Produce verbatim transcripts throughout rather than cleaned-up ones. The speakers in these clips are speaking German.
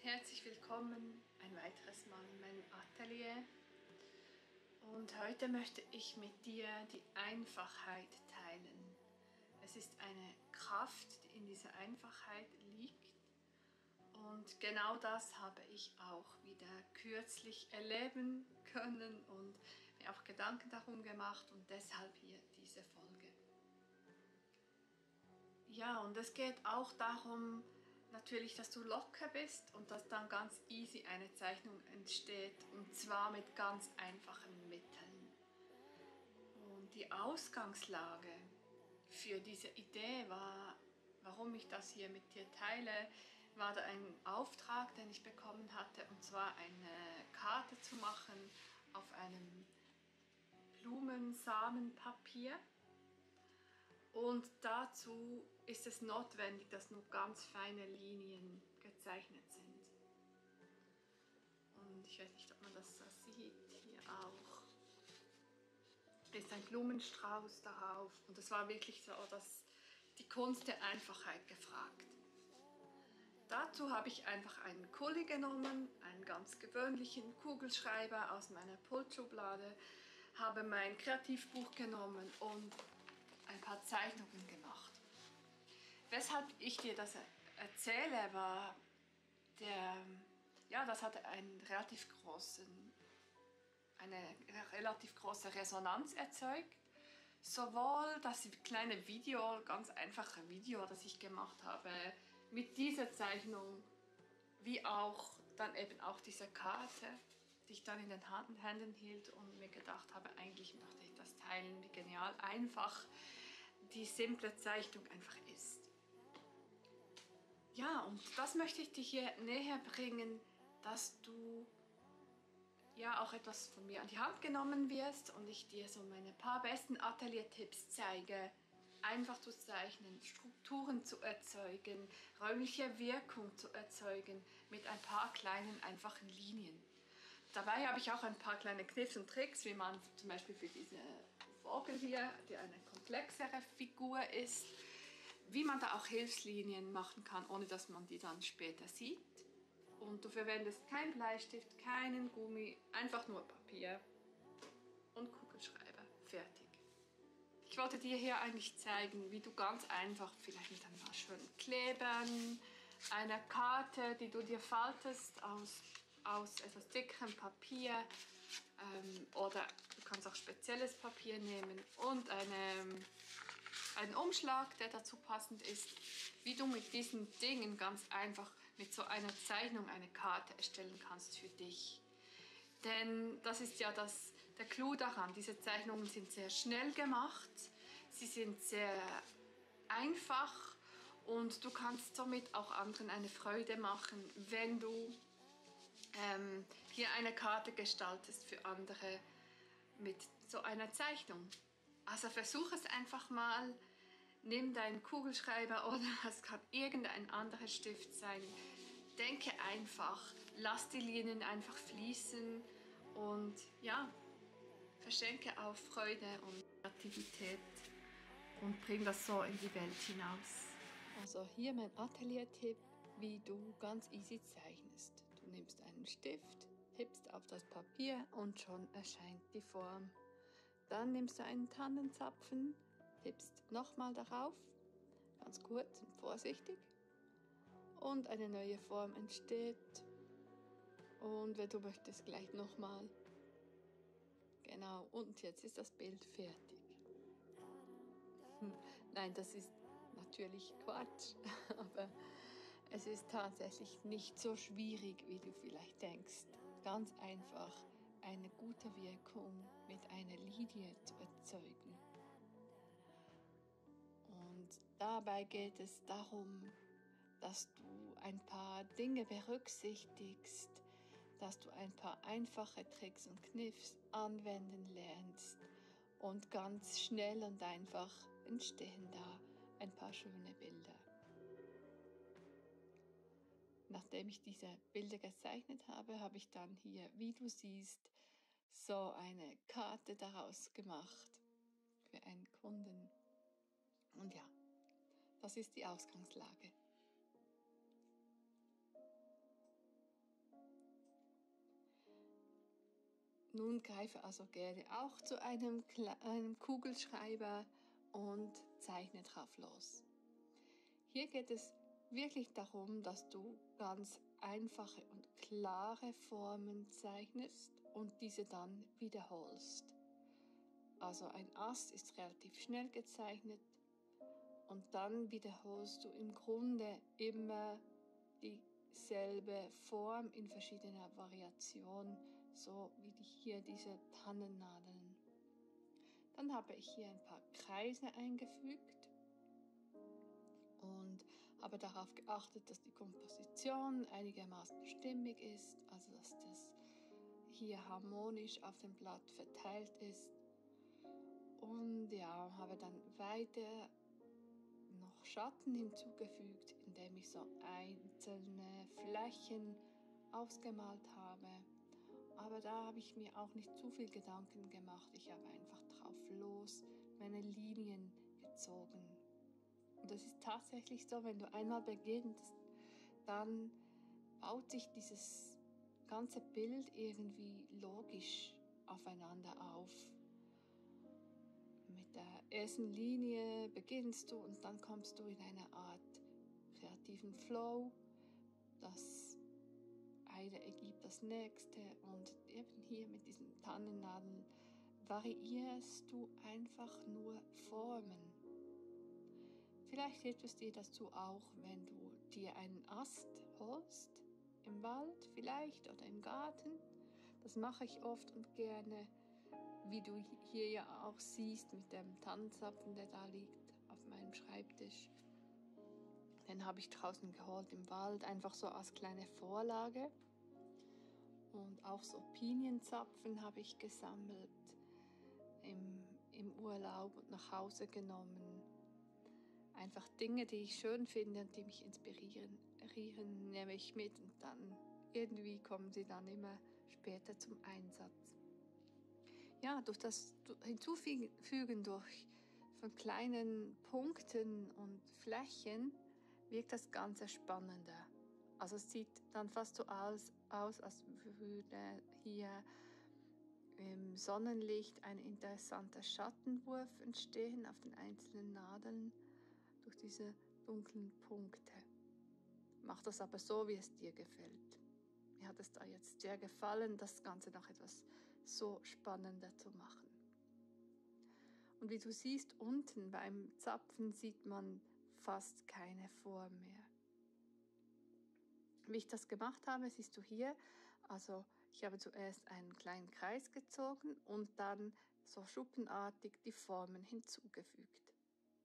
Herzlich willkommen ein weiteres Mal in meinem Atelier. Und heute möchte ich mit dir die Einfachheit teilen. Es ist eine Kraft, die in dieser Einfachheit liegt. Und genau das habe ich auch wieder kürzlich erleben können und mir auch Gedanken darum gemacht und deshalb hier diese Folge. Ja, und es geht auch darum, natürlich, dass du locker bist und dass dann ganz easy eine Zeichnung entsteht und zwar mit ganz einfachen Mitteln. Und die Ausgangslage für diese Idee war, warum ich das hier mit dir teile, war da ein Auftrag, den ich bekommen hatte, und zwar eine Karte zu machen auf einem Blumensamenpapier. Und dazu ist es notwendig, dass nur ganz feine Linien gezeichnet sind. Und ich weiß nicht, ob man das so sieht, hier auch. Ist ein Blumenstrauß darauf. Und es war wirklich so, dass die Kunst der Einfachheit gefragt. Dazu habe ich einfach einen Kuli genommen, einen ganz gewöhnlichen Kugelschreiber aus meiner Pultschublade, habe mein Kreativbuch genommen und ein paar Zeichnungen gemacht. Weshalb ich dir das erzähle, war, der, ja, das hatte einen relativ großen, eine relativ große Resonanz erzeugt. Sowohl das kleine Video, ganz einfache Video, das ich gemacht habe, mit dieser Zeichnung, wie auch dann eben auch diese Karte, die ich dann in den Händen hielt und mir gedacht habe, eigentlich möchte ich das teilen, wie genial einfach die simple Zeichnung einfach ist. Ja, und das möchte ich dir hier näher bringen, dass du ja auch etwas von mir an die Hand genommen wirst und ich dir so meine paar besten Atelier-Tipps zeige, einfach zu zeichnen, Strukturen zu erzeugen, räumliche Wirkung zu erzeugen mit ein paar kleinen, einfachen Linien. Dabei habe ich auch ein paar kleine Kniffs und Tricks, wie man zum Beispiel für diese Vogel hier, die eine komplexere Figur ist, wie man da auch Hilfslinien machen kann, ohne dass man die dann später sieht. Und du verwendest keinen Bleistift, keinen Gummi, einfach nur Papier und Kugelschreiber. Fertig. Ich wollte dir hier eigentlich zeigen, wie du ganz einfach, vielleicht mit ein paar schönen Klebern, einer Karte, die du dir faltest aus, aus etwas dickerem Papier, ähm, oder du kannst auch spezielles Papier nehmen und eine, einen Umschlag, der dazu passend ist, wie du mit diesen Dingen ganz einfach mit so einer Zeichnung eine Karte erstellen kannst für dich. Denn das ist ja das, der Clou daran. Diese Zeichnungen sind sehr schnell gemacht, sie sind sehr einfach und du kannst somit auch anderen eine Freude machen, wenn du ähm, hier eine Karte gestaltest für andere mit so einer Zeichnung. Also versuch es einfach mal. Nimm deinen Kugelschreiber oder es kann irgendein anderer Stift sein. Denke einfach, lass die Linien einfach fließen und ja, verschenke auch Freude und Kreativität und bring das so in die Welt hinaus. Also hier mein Atelier-Tipp, wie du ganz easy zeichnest. Du nimmst einen Stift, tippst auf das Papier und schon erscheint die Form. Dann nimmst du einen Tannenzapfen, tippst nochmal darauf, ganz kurz und vorsichtig, und eine neue Form entsteht. Und wenn du möchtest, gleich nochmal. Genau, und jetzt ist das Bild fertig. Hm, nein, das ist natürlich Quatsch, aber es ist tatsächlich nicht so schwierig, wie du vielleicht denkst. Ganz einfach eine gute Wirkung mit einer Linie zu erzeugen. Und dabei geht es darum, dass du ein paar Dinge berücksichtigst, dass du ein paar einfache Tricks und Kniffs anwenden lernst und ganz schnell und einfach entstehen da ein paar schöne Bilder. Nachdem ich diese Bilder gezeichnet habe, habe ich dann hier, wie du siehst, so eine Karte daraus gemacht für einen Kunden. Und ja, das ist die Ausgangslage. Nun greife also gerne auch zu einem, einem Kugelschreiber und zeichne drauf los. Hier geht es wirklich darum, dass du ganz einfache und klare Formen zeichnest und diese dann wiederholst. Also ein Ast ist relativ schnell gezeichnet und dann wiederholst du im Grunde immer dieselbe Form in verschiedener Variation, so wie hier diese Tannennadeln. Dann habe ich hier ein paar Kreise eingefügt und habe darauf geachtet, dass die Komposition einigermaßen stimmig ist, also dass das hier harmonisch auf dem Blatt verteilt ist. Und ja, habe dann weiter noch Schatten hinzugefügt, indem ich so einzelne Flächen ausgemalt habe. Aber da habe ich mir auch nicht zu viel Gedanken gemacht. Ich habe einfach drauf los meine Linien gezogen. Und das ist tatsächlich so, wenn du einmal beginnst, dann baut sich dieses ganze Bild irgendwie logisch aufeinander auf. Mit der ersten Linie beginnst du und dann kommst du in eine Art kreativen Flow. Das eine ergibt das nächste und eben hier mit diesen Tannennadeln variierst du einfach nur Formen. Vielleicht hilft es dir dazu auch, wenn du dir einen Ast holst, im Wald vielleicht oder im Garten. Das mache ich oft und gerne, wie du hier ja auch siehst mit dem Tannenzapfen, der da liegt auf meinem Schreibtisch. Den habe ich draußen geholt im Wald, einfach so als kleine Vorlage. Und auch so Pinienzapfen habe ich gesammelt im, im Urlaub und nach Hause genommen. Einfach Dinge, die ich schön finde und die mich inspirieren, nehme ich mit und dann irgendwie kommen sie dann immer später zum Einsatz. Ja, durch das Hinzufügen durch von kleinen Punkten und Flächen wirkt das Ganze spannender. Also es sieht dann fast so aus, aus als würde hier im Sonnenlicht ein interessanter Schattenwurf entstehen auf den einzelnen Nadeln durch diese dunklen Punkte. Mach das aber so, wie es dir gefällt. Mir hat es da jetzt sehr gefallen, das Ganze noch etwas so spannender zu machen. Und wie du siehst, unten beim Zapfen sieht man fast keine Form mehr. Wie ich das gemacht habe, siehst du hier, also ich habe zuerst einen kleinen Kreis gezogen und dann so schuppenartig die Formen hinzugefügt.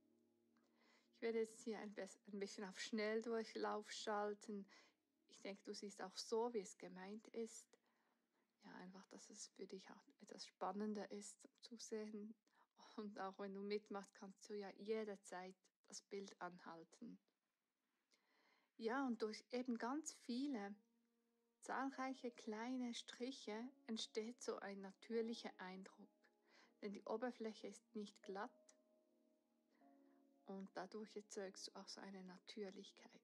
Ich werde jetzt hier ein bisschen auf Schnelldurchlauf schalten. Ich denke, du siehst auch so, wie es gemeint ist. Ja, einfach, dass es für dich auch etwas spannender ist zu sehen. Und auch wenn du mitmachst, kannst du ja jederzeit das Bild anhalten. Ja, und durch eben ganz viele, zahlreiche kleine Striche entsteht so ein natürlicher Eindruck. Denn die Oberfläche ist nicht glatt und dadurch erzeugst du auch so eine Natürlichkeit.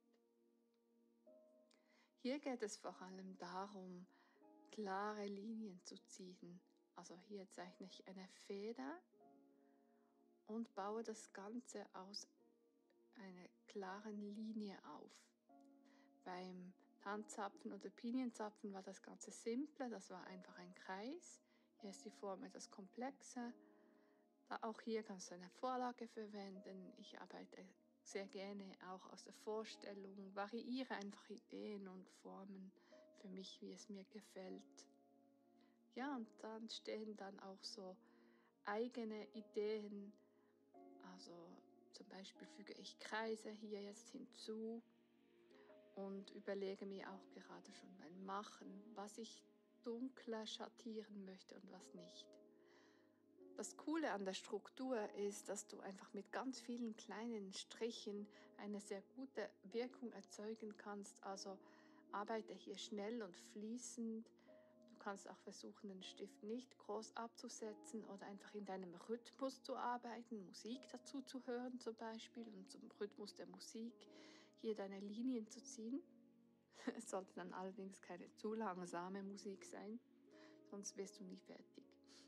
Hier geht es vor allem darum, klare Linien zu ziehen. Also hier zeichne ich eine Feder und baue das Ganze aus einer klaren Linie auf. Beim Tannenzapfen oder Pinienzapfen war das Ganze simpler, das war einfach ein Kreis. Hier ist die Form etwas komplexer. Da auch hier kannst du eine Vorlage verwenden. Ich arbeite sehr gerne auch aus der Vorstellung, variiere einfach Ideen und Formen für mich, wie es mir gefällt. Ja, und dann stehen dann auch so eigene Ideen, also zum Beispiel füge ich Kreise hier jetzt hinzu und überlege mir auch gerade schon beim Machen, was ich dunkler schattieren möchte und was nicht. Das Coole an der Struktur ist, dass du einfach mit ganz vielen kleinen Strichen eine sehr gute Wirkung erzeugen kannst. Also arbeite hier schnell und fließend. Du kannst auch versuchen, den Stift nicht groß abzusetzen oder einfach in deinem Rhythmus zu arbeiten, Musik dazu zu hören zum Beispiel und zum Rhythmus der Musik hier deine Linien zu ziehen. Es sollte dann allerdings keine zu langsame Musik sein, sonst wirst du nie fertig.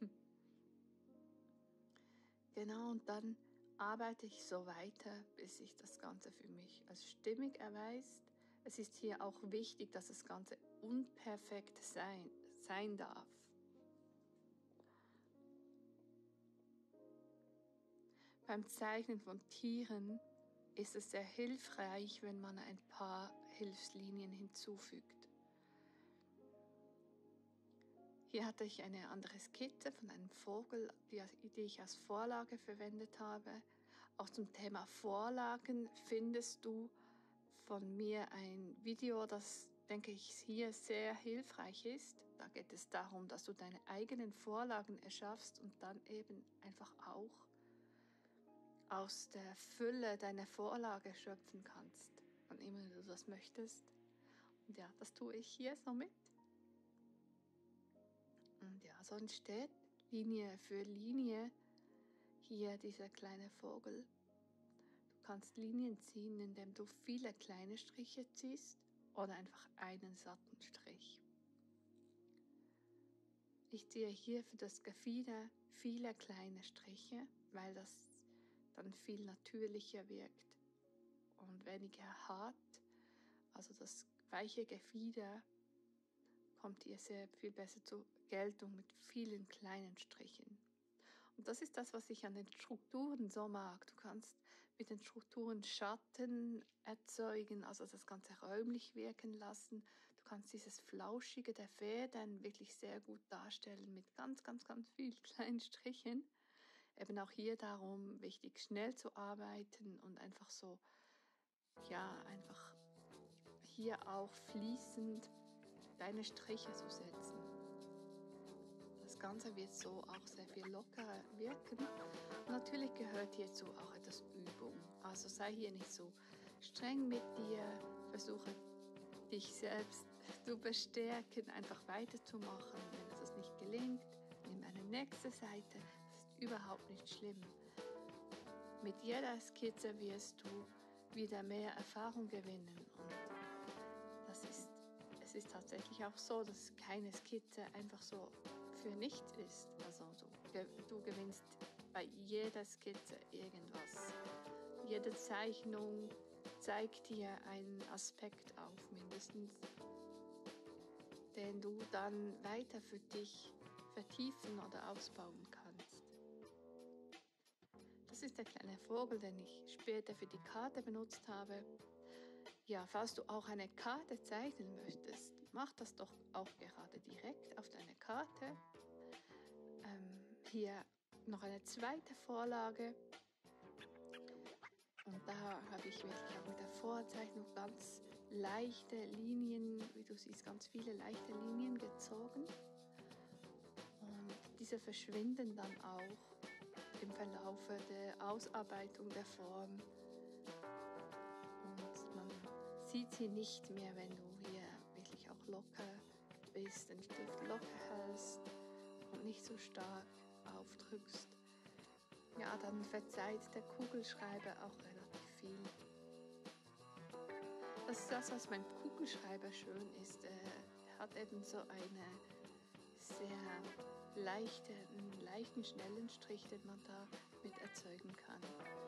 Genau, und dann arbeite ich so weiter, bis sich das Ganze für mich als stimmig erweist. Es ist hier auch wichtig, dass das Ganze unperfekt sein, sein darf. Beim Zeichnen von Tieren ist es sehr hilfreich, wenn man ein paar Hilfslinien hinzufügt. Hier hatte ich eine andere Skizze von einem Vogel, die, die ich als Vorlage verwendet habe. Auch zum Thema Vorlagen findest du von mir ein Video, das, denke ich, hier sehr hilfreich ist. Da geht es darum, dass du deine eigenen Vorlagen erschaffst und dann eben einfach auch aus der Fülle deiner Vorlage schöpfen kannst, wann immer du das möchtest. Und ja, das tue ich hier so mit. Und ja, so entsteht Linie für Linie hier dieser kleine Vogel. Du kannst Linien ziehen, indem du viele kleine Striche ziehst oder einfach einen satten Strich. Ich ziehe hier für das Gefieder viele kleine Striche, weil das dann viel natürlicher wirkt und weniger hart. Also das weiche Gefieder kommt hier sehr viel besser zur Geltung mit vielen kleinen Strichen. Und das ist das, was ich an den Strukturen so mag. Du kannst mit den Strukturen Schatten erzeugen, also das Ganze räumlich wirken lassen. Du kannst dieses Flauschige der Fäden wirklich sehr gut darstellen mit ganz, ganz, ganz vielen kleinen Strichen. Eben auch hier darum, wichtig schnell zu arbeiten und einfach so, ja, einfach hier auch fließend deine Striche zu setzen. Das Ganze wird so auch sehr viel lockerer wirken. Und natürlich gehört hierzu auch etwas Übung. Also sei hier nicht so streng mit dir, versuche dich selbst zu bestärken, einfach weiterzumachen. Wenn es das nicht gelingt, nimm eine nächste Seite. Das ist überhaupt nicht schlimm. Mit jeder Skizze wirst du wieder mehr Erfahrung gewinnen. Und das ist, es ist tatsächlich auch so, dass keine Skizze einfach so für nichts ist. Also du, du gewinnst bei jeder Skizze irgendwas. Jede Zeichnung zeigt dir einen Aspekt auf, mindestens, den du dann weiter für dich vertiefen oder ausbauen kannst. Das ist der kleine Vogel, den ich später für die Karte benutzt habe. Ja, falls du auch eine Karte zeichnen möchtest, mach das doch auch gerade direkt auf deine Karte. Ähm, hier noch eine zweite Vorlage. Und da habe ich wirklich auch mit der Vorzeichnung ganz leichte Linien, wie du siehst, ganz viele leichte Linien gezogen. Und diese verschwinden dann auch im Verlauf der Ausarbeitung der Form. Und man sieht sie nicht mehr, wenn du hier wirklich auch locker bist, den Stift locker hältst und nicht so stark aufdrückst. Ja, dann verzeiht der Kugelschreiber auch relativ viel. Das ist das, was beim Kugelschreiber schön ist. Er hat eben so eine sehr leichte, einen leichten, schnellen Strich, den man da mit erzeugen kann.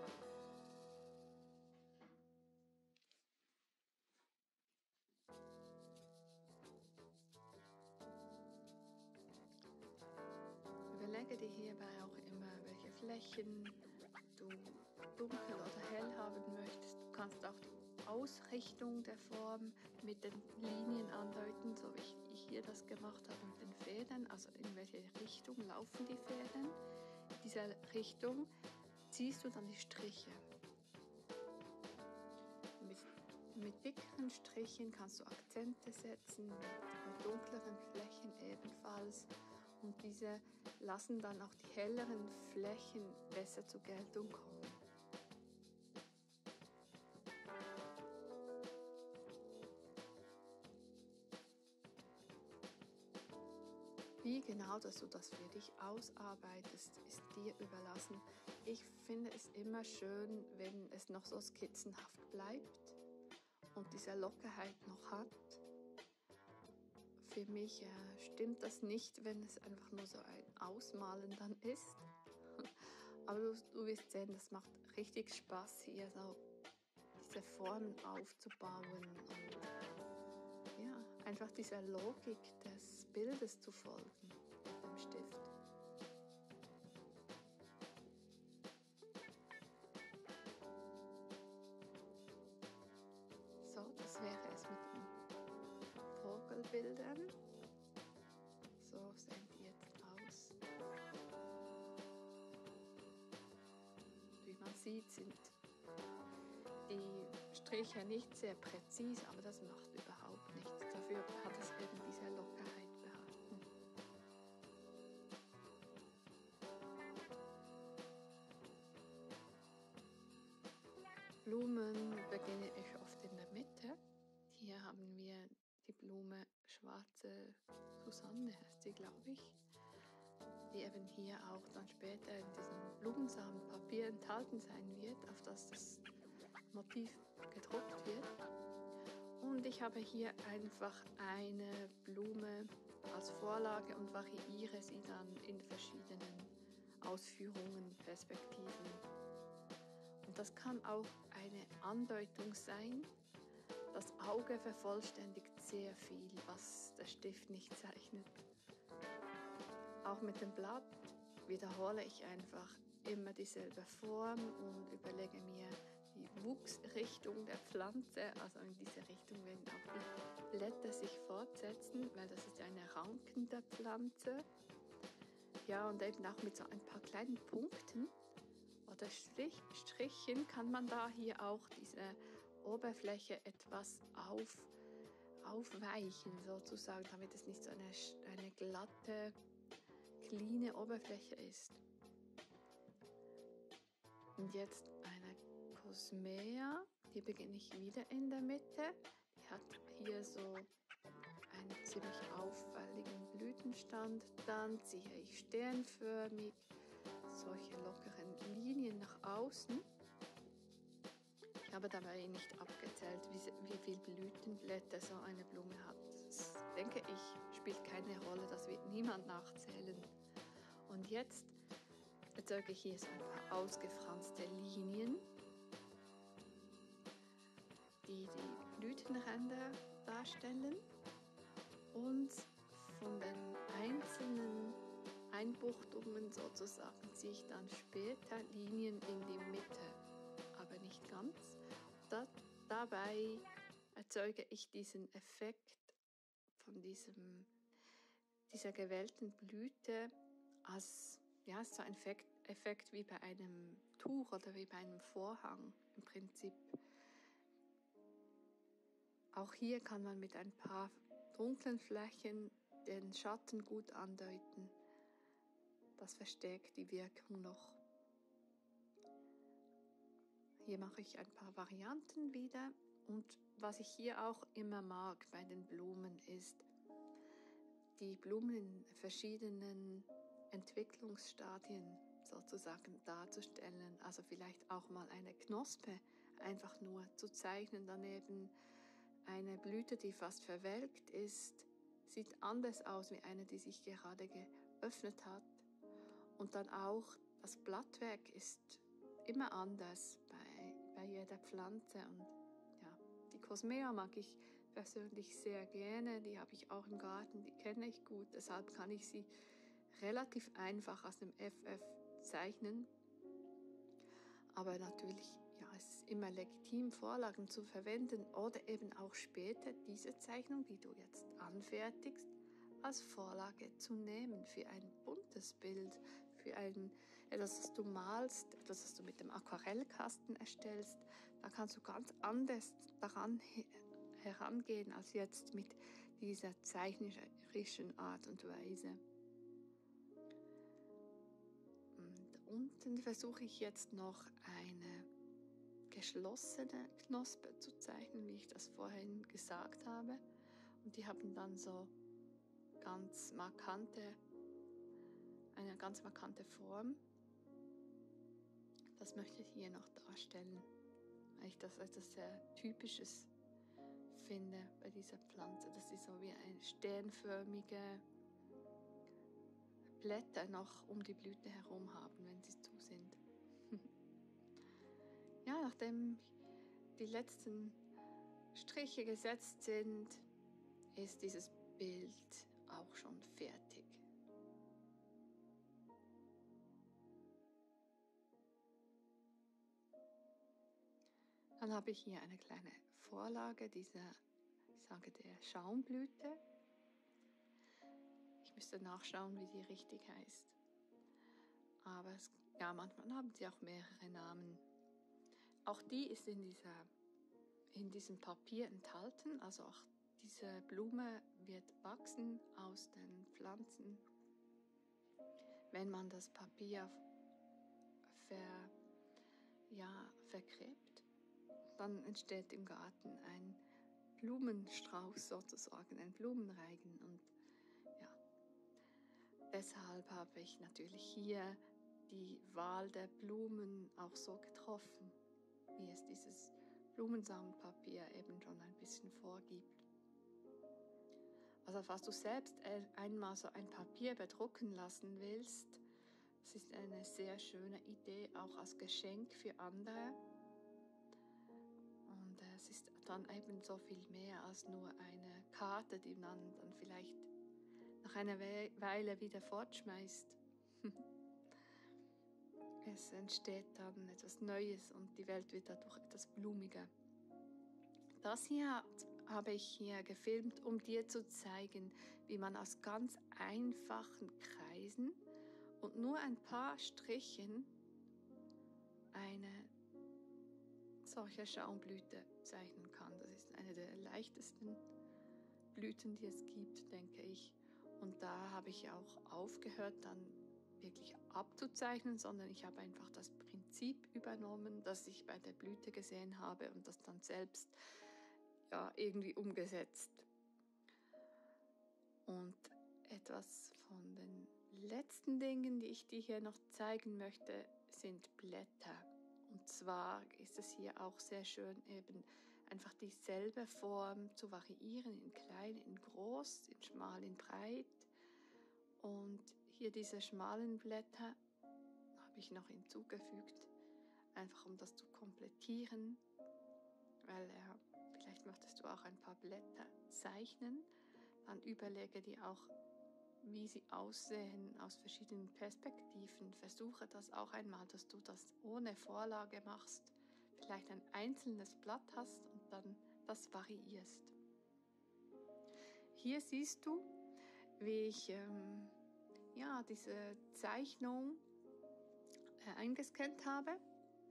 Überlege dir hierbei auch immer, welche Flächen du dunkel oder hell haben möchtest. Du kannst auch die Ausrichtung der Form mit den Linien andeuten, so wie ich hier das gemacht habe mit den Fäden. Also in welche Richtung laufen die Fäden. In dieser Richtung ziehst du dann die Striche. Mit, mit dickeren Strichen kannst du Akzente setzen, mit dunkleren Flächen ebenfalls. Und diese lassen dann auch die helleren Flächen besser zur Geltung kommen. Wie genau, dass du das für dich ausarbeitest, ist dir überlassen. Ich finde es immer schön, wenn es noch so skizzenhaft bleibt und diese Lockerheit noch hat. für mich äh, stimmt das nicht, wenn es einfach nur so ein Ausmalen dann ist. Aber du, du wirst sehen, das macht richtig Spaß, hier so diese Formen aufzubauen und ja, einfach dieser Logik des Bildes zu folgen mit dem Stift. So, das wäre es mit den Vogelbildern. So sehen die jetzt aus. Wie man sieht, sind die Striche nicht sehr präzise, aber das macht überhaupt nichts. Dafür hat es eben diese Lockerheit behalten. Blumen beginne ich oft in der Mitte. Hier haben wir die Blume Schwarze Susanne, heißt sie, glaube ich, die eben hier auch dann später in diesem Blumensamenpapier enthalten sein wird, auf das das Motiv gedruckt wird. Und ich habe hier einfach eine Blume als Vorlage und variiere sie dann in verschiedenen Ausführungen, Perspektiven. Und das kann auch eine Andeutung sein. Das Auge vervollständigt sehr viel, was der Stift nicht zeichnet. Auch mit dem Blatt wiederhole ich einfach immer dieselbe Form und überlege mir die Wuchsrichtung der Pflanze. Also in diese Richtung werden auch die Blätter sich fortsetzen, weil das ist eine rankende Pflanze. Ja, und eben auch mit so ein paar kleinen Punkten oder Strich, Strichen kann man da hier auch diese Oberfläche etwas auf, aufweichen, sozusagen, damit es nicht so eine, eine glatte, cleane Oberfläche ist. Und jetzt eine Cosmea, die beginne ich wieder in der Mitte. Die hat hier so einen ziemlich auffälligen Blütenstand. Dann ziehe ich sternförmig solche lockeren Linien nach außen. Ich habe dabei nicht abgezählt, wie, wie viele Blütenblätter so eine Blume hat. Das denke ich, spielt keine Rolle, das wird niemand nachzählen. Und jetzt erzeuge ich hier so ein paar ausgefranste Linien, die die Blütenränder darstellen. Und von den einzelnen Einbuchtungen sozusagen ziehe ich dann später Linien in die Mitte, aber nicht ganz. Da, dabei erzeuge ich diesen Effekt von diesem, dieser gewellten Blüte als ja, so ein Effekt, Effekt wie bei einem Tuch oder wie bei einem Vorhang im Prinzip. Auch hier kann man mit ein paar dunklen Flächen den Schatten gut andeuten. Das verstärkt die Wirkung noch. Hier mache ich ein paar Varianten wieder. Und was ich hier auch immer mag bei den Blumen ist, die Blumen in verschiedenen Entwicklungsstadien sozusagen darzustellen. Also vielleicht auch mal eine Knospe einfach nur zu zeichnen, daneben eine Blüte, die fast verwelkt ist, sieht anders aus wie eine, die sich gerade geöffnet hat. Und dann auch das Blattwerk ist immer anders bei, bei jeder Pflanze. Und ja, die Cosmea mag ich persönlich sehr gerne. Die habe ich auch im Garten, die kenne ich gut. Deshalb kann ich sie relativ einfach aus dem F F zeichnen. Aber natürlich, ja, es ist immer legitim, Vorlagen zu verwenden oder eben auch später diese Zeichnung, die du jetzt anfertigst, als Vorlage zu nehmen für ein buntes Bild, für ein, etwas, das du malst, etwas, das du mit dem Aquarellkasten erstellst. Da kannst du ganz anders daran herangehen als jetzt mit dieser zeichnerischen Art und Weise. Und unten versuche ich jetzt noch eine geschlossene Knospe zu zeichnen, wie ich das vorhin gesagt habe. Und die haben dann so ganz markante, eine ganz markante Form. Das möchte ich hier noch darstellen, weil ich das etwas sehr Typisches finde bei dieser Pflanze, dass sie so wie eine sternförmige Blätter noch um die Blüte herum haben, wenn sie zu sind. Ja, nachdem die letzten Striche gesetzt sind, ist dieses Bild auch schon fertig. Dann habe ich hier eine kleine Vorlage dieser, ich sage der Schaumblüte. Ich müsste nachschauen, wie die richtig heißt. Aber es, ja, manchmal haben sie auch mehrere Namen. Auch die ist in, dieser, in diesem Papier enthalten. Also auch diese Blume wird wachsen aus den Pflanzen. Wenn man das Papier ver, ja, vergräbt, dann entsteht im Garten ein Blumenstrauß sozusagen, ein Blumenreigen. Und ja, deshalb habe ich natürlich hier die Wahl der Blumen auch so getroffen, wie es dieses Blumensamenpapier eben schon ein bisschen vorgibt. Also falls du selbst einmal so ein Papier bedrucken lassen willst, das ist eine sehr schöne Idee, auch als Geschenk für andere. Und es ist dann eben so viel mehr als nur eine Karte, die man dann vielleicht nach einer Weile wieder fortschmeißt. Es entsteht dann etwas Neues und die Welt wird dadurch etwas blumiger. Das hier habe ich hier gefilmt, um dir zu zeigen, wie man aus ganz einfachen Kreisen und nur ein paar Strichen eine solche Schaumblüte zeichnen kann. Das ist eine der leichtesten Blüten, die es gibt, denke ich. Und da habe ich auch aufgehört, dann wirklich abzuzeichnen, sondern ich habe einfach das Prinzip übernommen, das ich bei der Blüte gesehen habe und das dann selbst ja, irgendwie umgesetzt. Und etwas von den letzten Dingen, die ich dir hier noch zeigen möchte, sind Blätter. Und zwar ist es hier auch sehr schön, eben einfach dieselbe Form zu variieren, in klein, in groß, in schmal, in breit. Und hier diese schmalen Blätter habe ich noch hinzugefügt, einfach um das zu komplettieren, weil ja, vielleicht möchtest du auch ein paar Blätter zeichnen, dann überlege dir auch, wie sie aussehen aus verschiedenen Perspektiven. Versuche das auch einmal, dass du das ohne Vorlage machst, vielleicht ein einzelnes Blatt hast und dann das variierst. Hier siehst du, wie ich ähm, ja, diese Zeichnung äh, eingescannt habe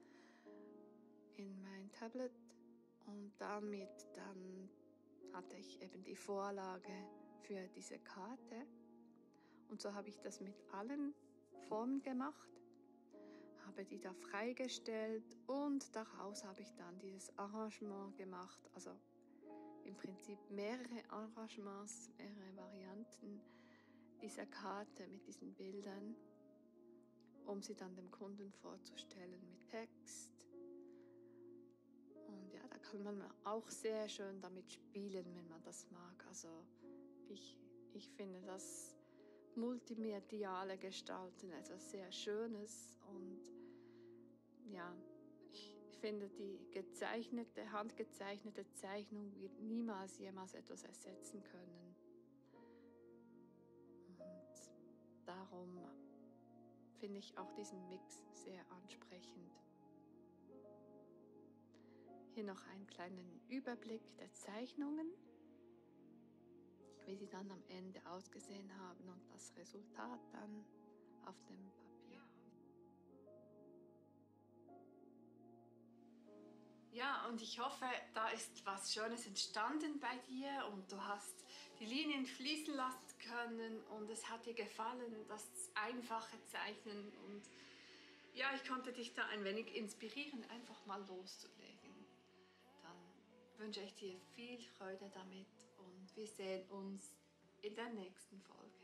in mein Tablet und damit dann hatte ich eben die Vorlage für diese Karte. Und so habe ich das mit allen Formen gemacht, habe die da freigestellt und daraus habe ich dann dieses Arrangement gemacht. Also im Prinzip mehrere Arrangements, mehrere Varianten dieser Karte mit diesen Bildern, um sie dann dem Kunden vorzustellen mit Text. Und ja, da kann man auch sehr schön damit spielen, wenn man das mag. Also ich, ich finde das multimediale Gestalten etwas sehr Schönes und ja, ich finde die gezeichnete, handgezeichnete Zeichnung wird niemals jemals etwas ersetzen können. Und darum finde ich auch diesen Mix sehr ansprechend. Hier noch einen kleinen Überblick der Zeichnungen, wie sie dann am Ende ausgesehen haben und das Resultat dann auf dem Papier. Ja, und ich hoffe, da ist was Schönes entstanden bei dir und du hast die Linien fließen lassen können und es hat dir gefallen, das einfache Zeichnen und ja, ich konnte dich da ein wenig inspirieren, einfach mal loszulegen. Dann wünsche ich dir viel Freude damit und wir sehen uns in der nächsten Folge.